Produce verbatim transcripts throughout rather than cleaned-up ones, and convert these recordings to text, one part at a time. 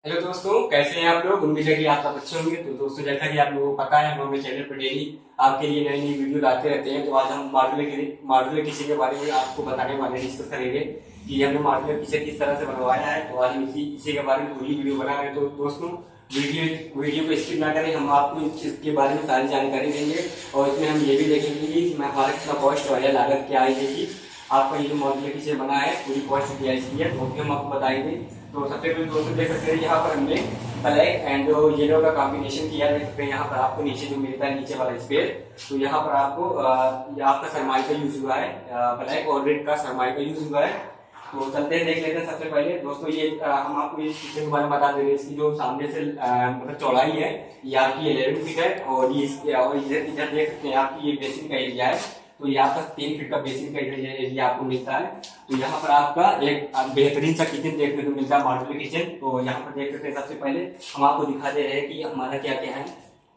Hello दोस्तों, कैसे हैं आप लोग। उम्मीद है कि आप सब अच्छे होंगे। तो दोस्तों, जैसा कि आप लोगों को पता है, हम अपने चैनल पर डेली आपके लिए नई नई वीडियो लाते रहते हैं। तो आज हम मॉड्यूलर के मॉड्यूलर किचन के बारे में आपको बताने वाले हैं, डिस्कस करेंगे कि हमने मॉड्यूलर किचन किस तरह से बनवाया है। तो आज हम इसी इसी के बारे में पूरी वीडियो बना रहे हैं। तो दोस्तों, वीडियो वीडियो को स्किप ना करें, हम आपको इसके बारे में सारी जानकारी देंगे और इसमें हम ये भी देखेंगे कि हमारा कितना कॉस्ट और लागत क्या आएगी। आपका ये जो मॉड्यूलर किचन बना है पूरी कॉस्ट क्या इसकी है वो भी हम आपको बताएंगे। तो सबसे पहले दोस्तों देख सकते हैं, यहाँ पर हमने ब्लैक एंड येलो का कॉम्बिनेशन किया है। देख सकते हैं यहाँ पर आपको नीचे जो मिलता है नीचे वाला स्पेस, तो यहाँ पर आपको आपका सरमाई का यूज हुआ है, ब्लैक और रेड का सरमाई का यूज हुआ है। तो चलते हैं देख लेते हैं। सबसे पहले दोस्तों ये आ, हम आपको इस किचन के बारे में बता देंगे। इसकी जो सामने से मतलब चौड़ाई है ये आपकी इलेवन फीट है और ये और इधर इधर देख सकते हैं आपकी ये बेसिन का एरिया है। तो यहाँ पर तीन फीट का बेसिन का एरिया आपको मिलता है। तो यहाँ पर आपका एक बेहतरीन सा किचन देखने को मिलता है मॉड्यूलर किचन। तो यहाँ पर देख सकते हैं, सबसे पहले हम आपको दिखा दे रहे हैं कि हमारा क्या क्या है।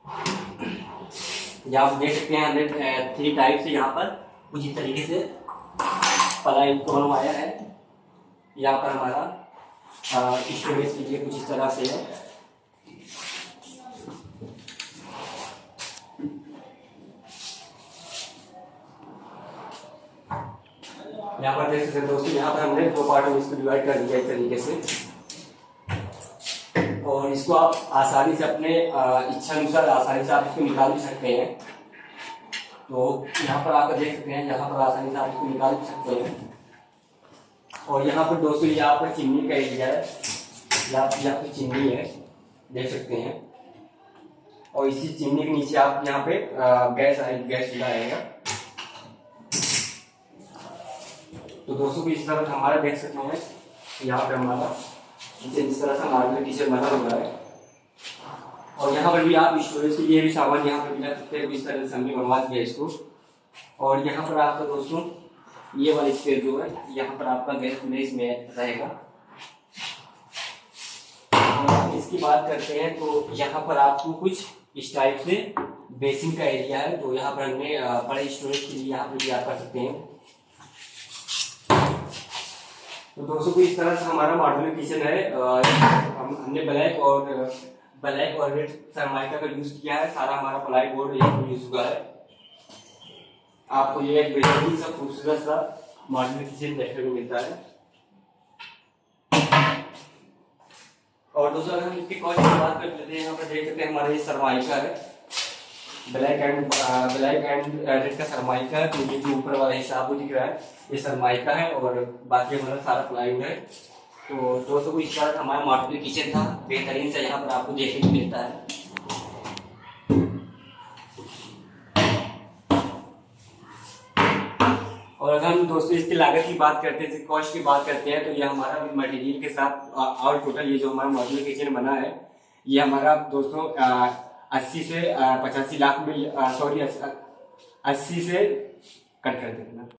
यहाँ आप देख सकते हैं हमने थ्री टाइप से यहाँ पर कुछ इस तरीके से पलाई को बनवाया है। यहाँ पर हमारा स्टोरेज के लिए कुछ इस तरह से है। यहाँ पर देख सकते हैं दोस्तों, यहाँ पर हमने दो पार्ट में इसको डिवाइड कर दिया इस तरीके से और इसको आप आसानी से अपने इच्छा अनुसार आसानी से आप इसको निकाल भी सकते हैं। तो यहाँ पर आप देख सकते हैं, यहाँ पर आसानी से आप इसको निकाल भी सकते हैं। और यहाँ पर दोस्तों ये यहाँ पर चिमनी का एरिया है, यहाँ यहाँ पर चिमनी है देख सकते हैं। और इसी चिमनी के नीचे आप यहाँ पे गैस गैस चूल्हा आएगा। तो दोस्तों को इस तरह हमारा देख सकते हैं, यहाँ पे हमारा किचन इस तरह से मॉड्यूलर किचन बना हुआ है। और यहाँ पर भी आप स्टोरेज के लिए भी सामान यहाँ पर मिला सकते हैं। इस तरह से हमने बनवा दिया इसको। और यहाँ पर आपका दोस्तों ये वाला स्पेस जो है, यहाँ पर आपका गैस में रहेगा। और इसकी बात करते हैं तो यहाँ पर आपको कुछ इस टाइप से बेसिन का एरिया है। तो यहाँ पर हमने बड़े स्टोरेज के लिए यहाँ पर भी आप कर सकते हैं। तो दोस्तों को इस तरह से हमारा मॉड्यूलर किचन है। हम हमने ब्लैक और ब्लैक और रेड सरमाइका का यूज किया है। सारा हमारा प्लाई बोर्ड यूज हुआ है। आपको ये एक बेहतरीन सा खूबसूरत सा मॉड्यूलर किचन देखने को मिलता है। और दोस्तों अगर हम इसकी कॉस्ट की बात कर लेते हैं, यहाँ पर देख सकते हैं हमारा ये सरमाइका है, black and black and red का सरमाइका है। तो ये जो ऊपर वाला हिस्सा आपको दिख रहा है ये सरमाइका है और बाकी हमारा सारा प्लाईवुड है। तो दोस्तों को इस बार हमारा मॉड्यूलर किचन था बेहतरीन सा, यहाँ पर आपको देखने को मिलता है। और अगर हम दोस्तों इसकी लागत की बात करते हैं, कॉस्ट की बात करते हैं, तो ये हमारा मटेरियल के साथ और टोटल ये जो हमारा मॉड्यूलर किचन बना है ये हमारा दोस्तों अस्सी से पचासी लाख में, सॉरी अस्सी से कट कर देना।